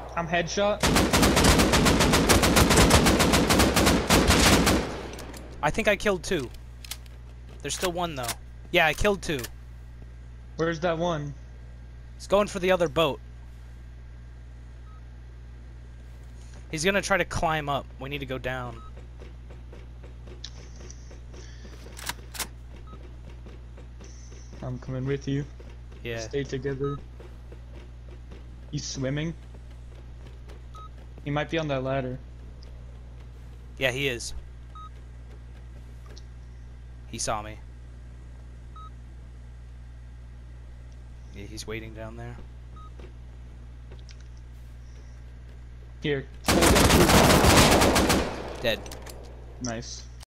I'm headshot. I think I killed 2. There's still 1 though. Yeah, I killed 2. Where's that one? He's going for the other boat. He's gonna try to climb up. We need to go down. I'm coming with you. Yeah. Stay together. He's swimming. He might be on that ladder. Yeah, he is. He saw me. Yeah, he's waiting down there. Here. Dead. Nice.